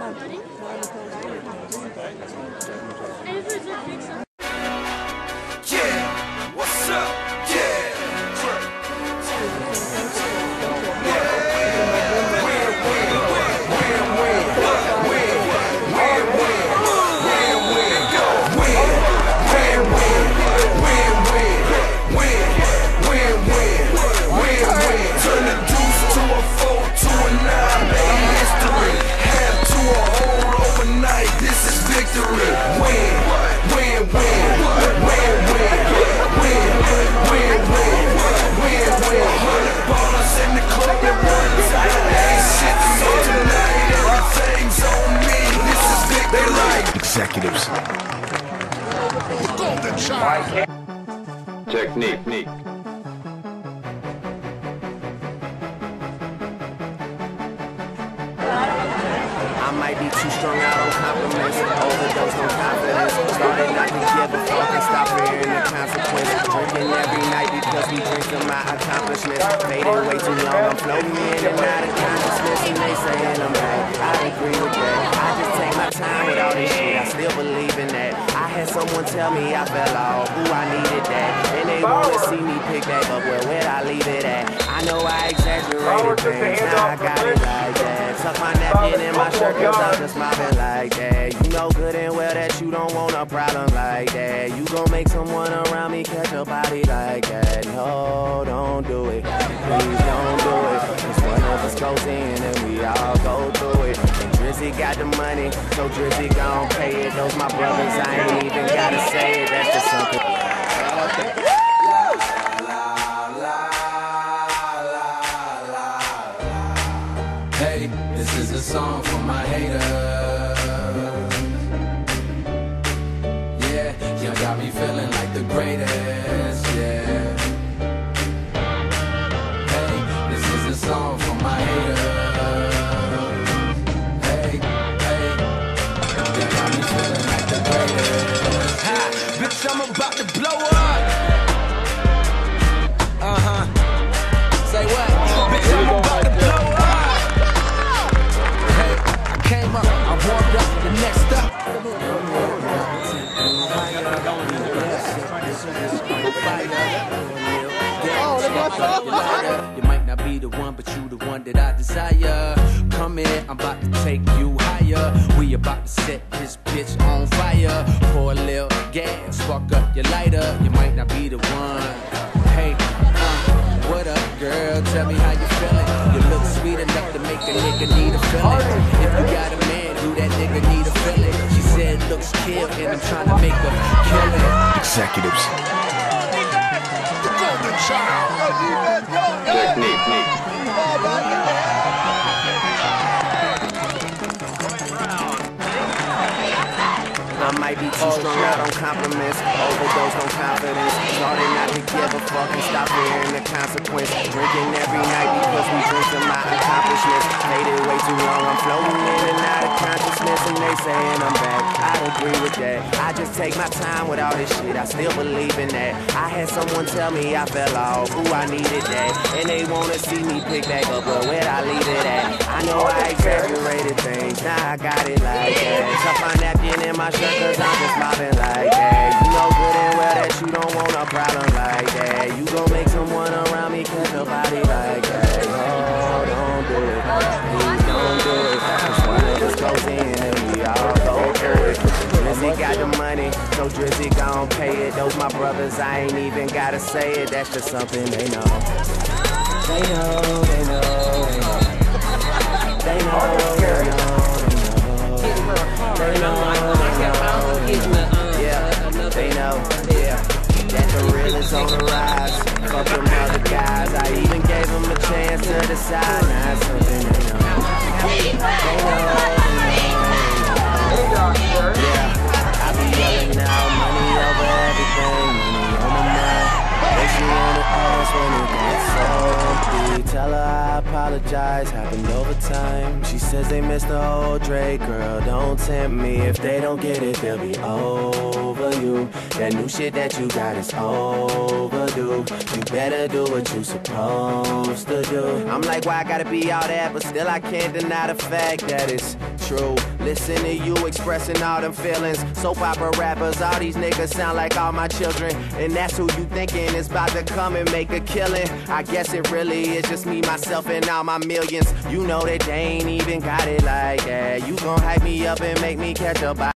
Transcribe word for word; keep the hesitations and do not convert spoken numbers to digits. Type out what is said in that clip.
Yeah, what's up? Yeah. Turn the deuce to a four, to a nine, baby, history. Half to a whole overnight, this is victory. Win, win, win, win, win, win, win, win, win, win. Hundred ballers in the club at one time. Ain't shit, so tonight everything's on me. This is victory. They like executives. Golden child. Technique, technique. I might be too strung out on compliments, overdose on confidence. Started not to give a fuck and stop fearing the consequences. Drinking every night because we drinking my accomplishments. Fading way too long, I'm floating in and out of consciousness. And they saying I'm bad, I agree with that. I just take my time with all this shit, I still believe in that. I had someone tell me I fell off, ooh, I needed that. And they wanna see me pick back up, well, where'd I leave it at? I know I exaggerated things, now I got it like that. Tuck my napkin in my shirt cause I'm just smiling like that. You know good and well that you don't want a problem like that. You gon' make someone around me catch a body like that. No, don't do it, please don't do it. Cause one of us goes in and we all go through it. And Drizzy got the money, so Drizzy gon' pay it. Those my brothers, I ain't even gotta say it, that's just something. Hey, this is a song for my haters. Yeah, y'all got me feeling like the greatest. Yeah. Hey, this is a song for my haters. Hey, hey, y'all got me feeling like the greatest. Ha, bitch, I'm about to blow up. Uh huh. Say what? Bitch, I'm about to blow up. Came up, I warmed up, the next up. You might not be the one, but you the one that I desire. Come in, I'm about to take you higher. We about to set this bitch on fire. Pour a little gas, spark up your lighter. You might not be the one. Hey, uh, what up, girl? Tell me how you feeling. You look sweet enough to make a nigga need a feeling. If you got a man, do that nigga need a feeling? She said looks kill, and I'm trying to make her kill it. Executives. The golden child. Technique. I might be too strung out on compliments, overdose on confidence. Started not to give a fuck and stop fearing the consequence. Drinking every night because we drinking my accomplishments. Faded way too long, I'm floating in and out of consciousness. And they saying I'm back, I agree with that. I just take my time with all this shit, I still believe in that. I had someone tell me I fell off, ooh, I needed that. And they wanna see me pick back up, but where'd I leave it at? I know I exaggerated things, now I got it like that. Tuck my napkin in my shirt cause I'm just smiling like that. You know good and well that you don't want a problem like that. You gon' make someone around me catch a body like that. Oh, don't do it, please don't do it. Cause one of us goes in and we all go through it. Drizzy got the money, so Drizzy gon' pay it. Those my brothers, I ain't even gotta say it. That's just something they know. They know, they know, they know. They know, they know, they know. They know. Yeah, they know, yeah, that the real is on the rise. Fuck them other guys, I even gave them a chance to decide. Now it's something they know. They know, they know. Yeah, I be yelling now, money over everything, money on my mind. Pushing on the ass when it gets so empty. Tell her I apologize, happened over time. She says they missed the whole Drake, girl, don't tempt me. If they don't get it, they'll be over you. That new shit that you got is overdue. You better do what you supposed to do. I'm like, why I gotta be all that, but still I can't deny the fact that it's true. listen to you expressing all them feelings. Soap opera rappers, all these niggas sound like all my children. And that's who you thinking is about to come and make a killing. I guess it really is just me, myself, and all my millions. You know that they ain't even got it like that. You gon' hype me up and make me catch a body.